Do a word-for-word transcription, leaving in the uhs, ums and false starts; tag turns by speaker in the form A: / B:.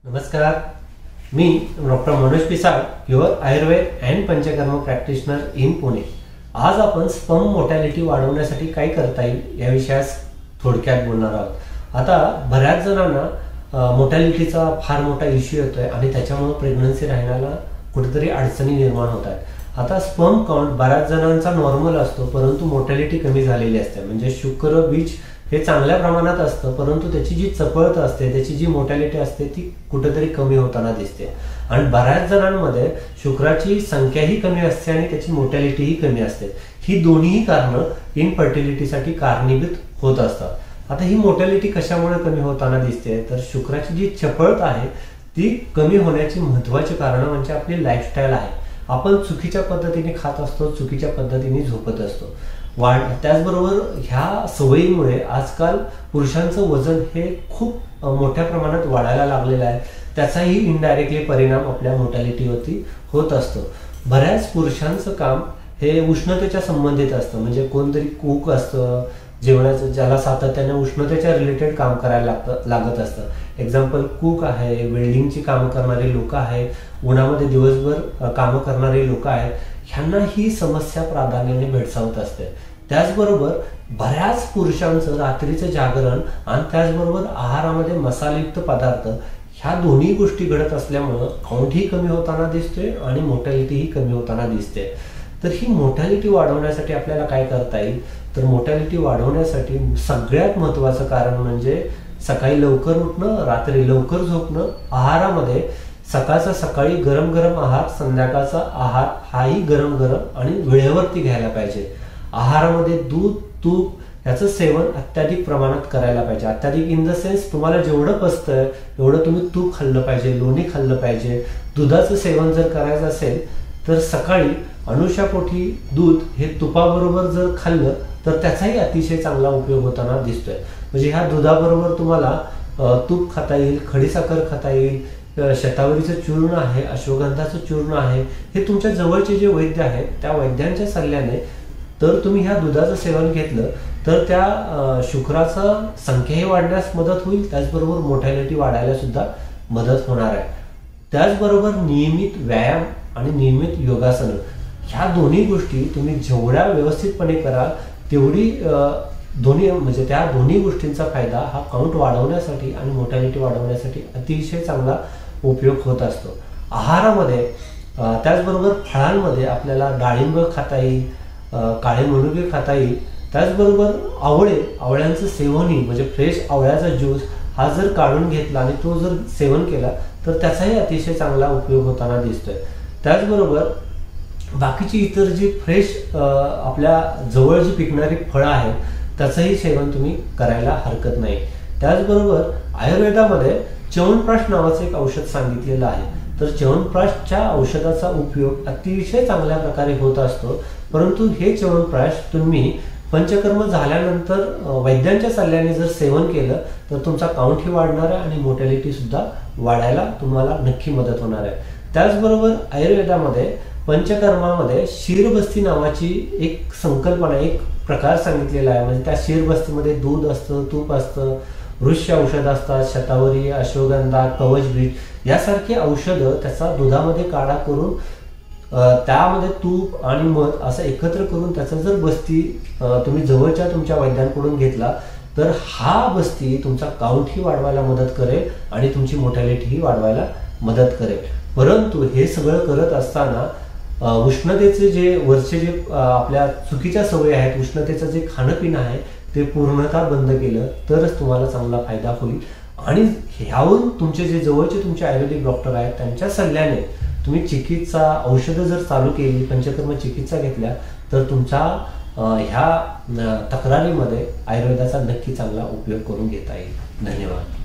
A: नमस्कार, मी doctor Manoj Pisal, pure Ayurveda and Panchakarma practitioner in Pune. आज आपण स्पर्म मोर्टॅलिटी वाढवण्यासाठी काय करता येईल या विषयास थोडक्यात बोलणार आहोत। आता बऱ्याच जणांना मोर्टॅलिटीचा फार मोठा इश्यू येतोय आणि त्याच्यामुळे प्रेग्नन्सी राहण्याला कुठेतरी अडचणी निर्माण होत आहेत। आता स्पर्म काउंट बऱ्याच जणांचा नॉर्मल असतो, परंतु मोर्टॅलिटी कमी झालेली असते। म्हणजे शुक्र बीज हे चांगल्या प्रमाणात असतं, परंतु त्याची जी चपळता असते, त्याची जी मोर्टॅलिटी असते ती कुठेतरी कमी होताना दिसते। आणि बऱ्याच जणांमध्ये शुक्राची संख्याही कमी असते आणि त्याची मोर्टॅलिटीही कमी असते। ही दोन्ही कारणं इनफर्टिलिटीसाठी कारणीभूत होत असतात। आता ही मोर्टॅलिटी कशामुळे कमी होताना दिसते, तर शुक्राची जी चपळता आहे ती कमी होण्याची महत्त्वाची कारण म्हणजे आपली लाईफस्टाईल आहे। आपण चुकीच्या पद्धतीने खात असतो, चुकीच्या पद्धतीने झोपत असतो। वाढ त्याचबरोबर ह्या सवयीमुळे आजकाल पुरुषांचं वजन हे खूप मोठ्या प्रमाणात वाढायला लागलेलं आहे। त्याचाही इनडायरेक्टली परिणाम आपल्या मोर्टॅलिटीवरती होत असतो। बऱ्याच पुरुषांचं काम हे उष्णतेच्या संबंधित असतं। म्हणजे कोणतरी कुक असतं जेवणाचं, ज्याला सातत्याने उष्णतेच्या रिलेटेड काम करायला लागतं लागत असतं। एक्झाम्पल कुक आहे, वेल्डिंगची कामं करणारे लोक आहेत, उन्हामध्ये दिवसभर कामं करणारे लोक आहेत, ह्यांना ही समस्या प्राधान्याने भेडसावत असते। त्याचबरोबर बऱ्याच पुरुषांचं रात्रीचं जागरण आणि त्याचबरोबर आहारामध्ये मसालयुक्त पदार्थ ह्या दोन्ही गोष्टी घडत असल्यामुळं काउंटही कमी होताना दिसतोय आणि मोर्टॅलिटीही कमी होताना दिसते। तर ही मोर्टॅलिटी वाढवण्यासाठी आपल्याला काय करता येईल, तर मोर्टॅलिटी वाढवण्यासाठी सगळ्यात महत्त्वाचं कारण म्हणजे सकाळी लवकर उठणं, रात्री लवकर झोपणं, आहारामध्ये सकाळचा सकाळी गरम गरम आहार, संध्याकाळचा आहार हाही गरम गरम आणि वेळेवरती घ्यायला पाहिजे। आहारामध्ये दूध, तूप याचं सेवन अत्याधिक प्रमाणात करायला पाहिजे। अत्याधिक इन द सेन्स तुम्हाला जेवढं पचतंय एवढं तुम्ही तूप खाल्लं पाहिजे, लोणी खाल्लं पाहिजे। दुधाचं सेवन जर करायचं असेल तर सकाळी अनुशापोटी दूध हे तुपाबरोबर जर खाल्लं तर त्याचाही अतिशय चांगला उपयोग होताना दिसतोय। म्हणजे ह्या दुधाबरोबर तुम्हाला तूप खाता येईल, खडीसाखर खाता येईल, शतावरीचं चूर्ण आहे, अश्वगंधाचं चूर्ण आहे, हे तुमच्या जवळचे जे वैद्य आहेत त्या वैद्यांच्या सल्ल्याने तर तुम्ही ह्या दुधाचं सेवन घेतलं तर त्या शुक्राचं संख्याही वाढण्यास मदत होईल, त्याचबरोबर मोर्टॅलिटी वाढायला सुद्धा मदत होणार आहे। त्याचबरोबर नियमित व्यायाम आणि नियमित योगासनं ह्या दोन्ही गोष्टी तुम्ही जेवढ्या व्यवस्थितपणे कराल तेवढी दोन्ही म्हणजे त्या दोन्ही गोष्टींचा फायदा हा काउंट वाढवण्यासाठी आणि मोर्टॅलिटी वाढवण्यासाठी अतिशय चांगला उपयोग होत असतो। आहारामध्ये त्याचबरोबर फळांमध्ये आपल्याला डाळिंब खाता येईल, काळे मनुके खाता येईल, त्याचबरोबर आवळे आवळ्यांचं सेवनही म्हणजे फ्रेश आवळ्याचा ज्यूस हा जर काढून घेतला आणि तो जर सेवन केला तर त्याचाही अतिशय चांगला उपयोग होताना दिसतोय। त्याचबरोबर बाकीची इतर जी फ्रेश आपल्या जवळ जी पिकणारी फळं आहेत त्याचंही सेवन तुम्ही करायला हरकत नाही। त्याचबरोबर आयुर्वेदामध्ये च्यवनप्राश नावाचं एक औषध सांगितलेलं आहे। तर च्यवनप्राशच्या औषधाचा उपयोग अतिशय चांगल्या प्रकारे होत असतो, परंतु हे च्यवनप्राश तुम्ही पंचकर्म झाल्यानंतर वैद्यांच्या सल्ल्याने जर सेवन केलं तर तुमचा काउंटही वाढणार आहे आणि मोर्टॅलिटी सुद्धा वाढायला तुम्हाला नक्की मदत होणार आहे। त्याचबरोबर आयुर्वेदामध्ये पंचकर्मामध्ये शिरबस्ती नावाची एक संकल्पना, एक प्रकार सांगितलेला आहे। म्हणजे त्या शिरबस्तीमध्ये दूध असतं, तूप असतं, वृक्ष औषध असतात, शतावरी, अश्वगंधा, कवचबीज यासारखी औषधं त्याचा दुधामध्ये काढा करून त्यामध्ये तूप आणि मध असं एकत्र करून त्याचा जर बस्ती तुम्ही जवळच्या तुमच्या वैद्यांकडून घेतला तर हा बस्ती तुमचा काउंटही वाढवायला मदत करेल आणि तुमची मोर्टॅलिटीही वाढवायला मदत करेल। परंतु हे सगळं करत असताना उष्णतेचे जे वरचे जे आपल्या चुकीच्या सवयी आहेत, उष्णतेचं जे खाणंपिणं आहे ते पूर्णतः बंद केलं तरच तुम्हाला चांगला फायदा होईल। आणि ह्यावरून तुमचे जे जवळचे तुमचे आयुर्वेदिक डॉक्टर आहेत त्यांच्या सल्ल्याने तुम्ही चिकित्सा औषधं जर चालू केली, पंचकर्म चिकित्सा घेतल्या तर तुमच्या ह्या तक्रारीमध्ये आयुर्वेदाचा नक्की चांगला उपयोग करून घेता येईल। धन्यवाद।